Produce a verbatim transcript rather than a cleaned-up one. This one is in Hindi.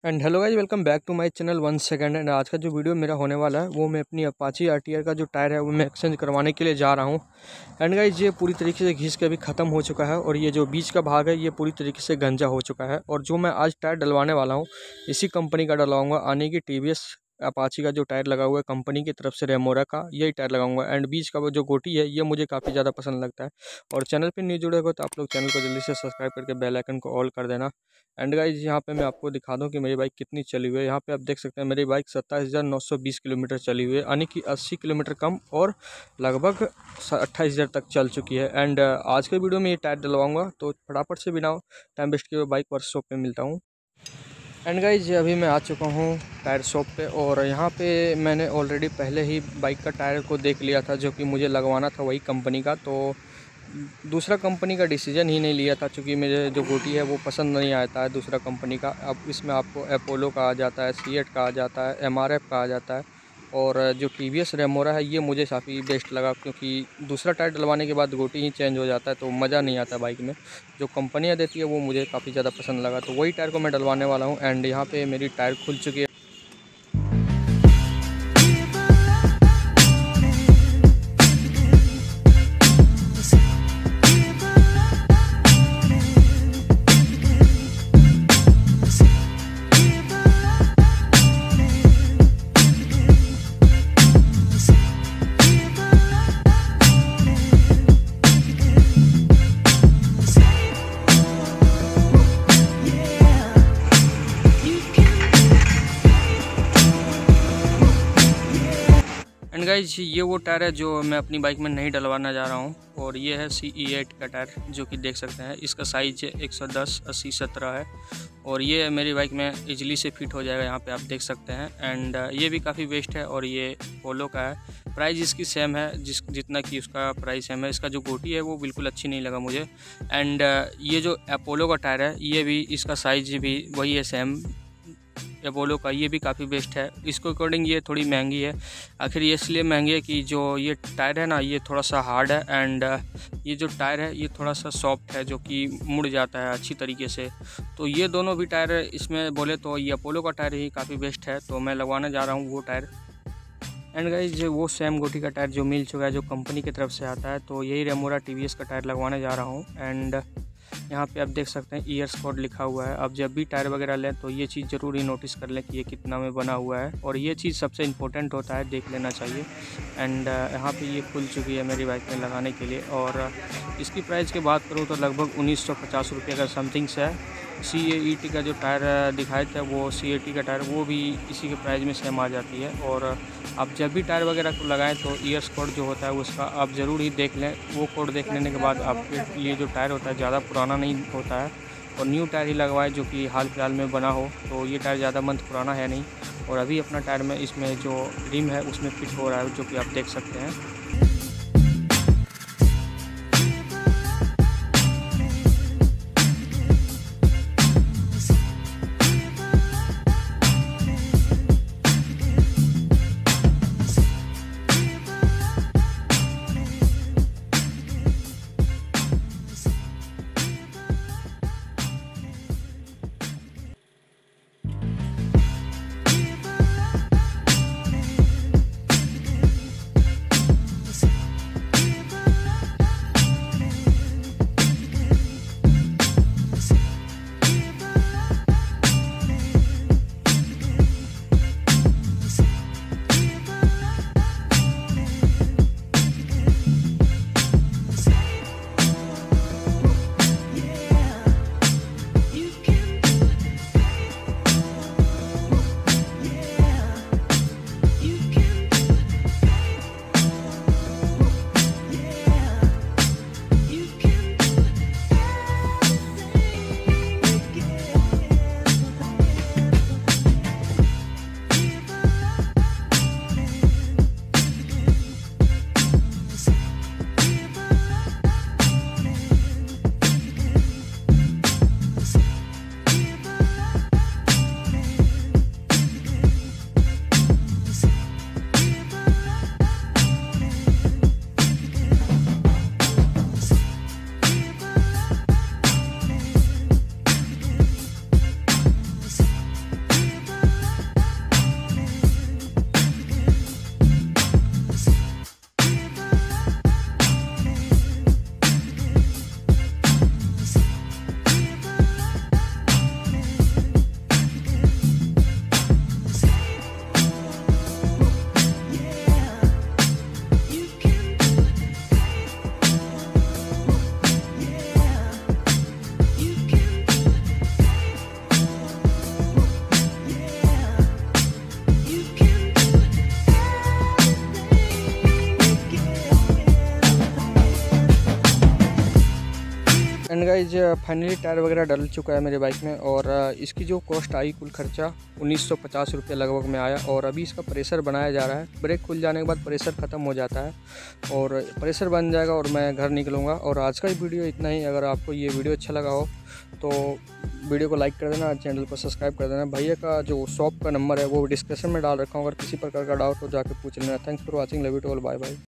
And hello guys, welcome back to my channel one second. And आज का जो वीडियो मेरा होने वाला है वो मैं अपनी अपाची आरटीआर का जो टायर है वो मैं एक्सचेंज करवाने के लिए जा रहा हूँ। एंड गाइज ये पूरी तरीके से घिस के अभी ख़त्म हो चुका है और ये जो बीच का भाग है ये पूरी तरीके से गंजा हो चुका है। और जो मैं आज टायर डलवाने वाला हूँ इसी कंपनी का डलवाऊँगा, आने की टी वी एस अपाची का जो टायर लगा हुआ है कंपनी की तरफ से रेमोरा का, यही टायर लगाऊंगा। एंड बीच का वो जो गोटी है ये मुझे काफ़ी ज़्यादा पसंद लगता है। और चैनल पे नहीं जुड़े हो तो आप लोग चैनल को जल्दी से सब्सक्राइब करके बेल आइकन को ऑल कर देना। एंड गाइज यहाँ पे मैं आपको दिखा दूँ कि मेरी बाइक कितनी चली हुई है। यहाँ पे आप देख सकते हैं मेरी बाइक सत्ताईस हज़ार नौ सौ बीस किलोमीटर चली हुई है, यानी कि अस्सी किलोमीटर कम और लगभग अट्ठाईस हज़ार तक चल चुकी है। एंड आज के वीडियो में ये टायर डलवाऊँगा, तो फटाफट से बिना टाइम वेस्ट किए बाइक वर्कशॉप पे मिलता हूँ। एंड गाइज अभी मैं आ चुका हूँ टायर शॉप पे और यहाँ पे मैंने ऑलरेडी पहले ही बाइक का टायर को देख लिया था जो कि मुझे लगवाना था वही कंपनी का। तो दूसरा कंपनी का डिसीजन ही नहीं लिया था क्योंकि मुझे जो गोटी है वो पसंद नहीं आता है दूसरा कंपनी का। अब इसमें आपको अपोलो का आ जाता है, सीएट का आ जाता है, एमआरएफ का आ जाता है। और जो टी वी एस रेमोरा है ये मुझे काफ़ी बेस्ट लगा क्योंकि दूसरा टायर डलवाने के बाद गोटी ही चेंज हो जाता है तो मज़ा नहीं आता बाइक में। जो कंपनियाँ देती है वो मुझे काफ़ी ज़्यादा पसंद लगा, तो वही टायर को मैं डलवाने वाला हूँ। एंड यहाँ पे मेरी टायर खुल चुकी है। एंड गाइज ये वो टायर है जो मैं अपनी बाइक में नहीं डलवाना जा रहा हूँ और ये है सी ई एट का टायर जो कि देख सकते हैं। इसका साइज एक सौ दस अस्सी सत्रह है और ये मेरी बाइक में इजीली से फिट हो जाएगा, यहाँ पे आप देख सकते हैं। एंड ये भी काफ़ी बेस्ट है और ये पोलो का है। प्राइस इसकी सेम है जिस जितना कि उसका प्राइस सेम है। इसका जो गोटी है वो बिल्कुल अच्छी नहीं लगा मुझे। एंड ये जो अपोलो का टायर है ये भी इसका साइज भी वही है सेम अपोलो का, ये भी काफ़ी बेस्ट है। इसको अकॉर्डिंग ये थोड़ी महंगी है। आखिर ये इसलिए महंगी है कि जो ये टायर है ना ये थोड़ा सा हार्ड है एंड ये जो टायर है ये थोड़ा सा सॉफ्ट है जो कि मुड़ जाता है अच्छी तरीके से। तो ये दोनों भी टायर इसमें बोले तो ये अपोलो का टायर ही काफ़ी बेस्ट है, तो मैं लगवाने जा रहा हूँ वो टायर। एंड गाइज वो सेम गोटी का टायर जो मिल चुका है जो कंपनी की तरफ से आता है, तो यही रेमोरा टी वी एस का टायर लगवाने जा रहा हूँ। एंड यहाँ पे आप देख सकते हैं ईयर्स कोड लिखा हुआ है। अब जब भी टायर वगैरह लें तो ये चीज़ ज़रूर ही नोटिस कर लें कि ये कितना में बना हुआ है, और ये चीज़ सबसे इम्पोर्टेंट होता है, देख लेना चाहिए। एंड यहाँ पे ये खुल चुकी है मेरी बाइक में लगाने के लिए। और इसकी प्राइस की बात करूँ तो लगभग उन्नीस सौ पचास रुपये का समथिंग से है। सी ए ई टी का जो टायर दिखाए थे वो सी ए टी का टायर वो भी इसी के प्राइस में सेम आ जाती है। और आप जब भी टायर वगैरह को लगाएं तो ईयर्स कोड जो होता है उसका आप ज़रूर ही देख लें। वो कोड देख लेने के बाद आपके लिए जो टायर होता है ज़्यादा पुराना नहीं होता है और न्यू टायर ही लगवाएं जो कि हाल फिलहाल में बना हो। तो ये टायर ज़्यादा मंथ पुराना है नहीं और अभी अपना टायर में इसमें जो रिम है उसमें फिट हो रहा है जो कि आप देख सकते हैं। एंड गाइज फाइनली टायर वगैरह डल चुका है मेरे बाइक में, और इसकी जो कॉस्ट आई कुल खर्चा उन्नीस सौ पचास रुपये लगभग में आया। और अभी इसका प्रेशर बनाया जा रहा है। ब्रेक खुल जाने के बाद प्रेशर ख़त्म हो जाता है और प्रेशर बन जाएगा और मैं घर निकलूँगा। और आज का ही वीडियो इतना ही। अगर आपको ये वीडियो अच्छा लगा हो तो वीडियो को लाइक कर देना, चैनल को सब्सक्राइब कर देना। भैया का जो शॉप का नंबर है वो डिस्क्रिप्शन में डाल रखा हूँ, अगर किसी प्रकार का डाउट हो जाके पूछ लेना। Thanks for watching, love you to all, bye bye.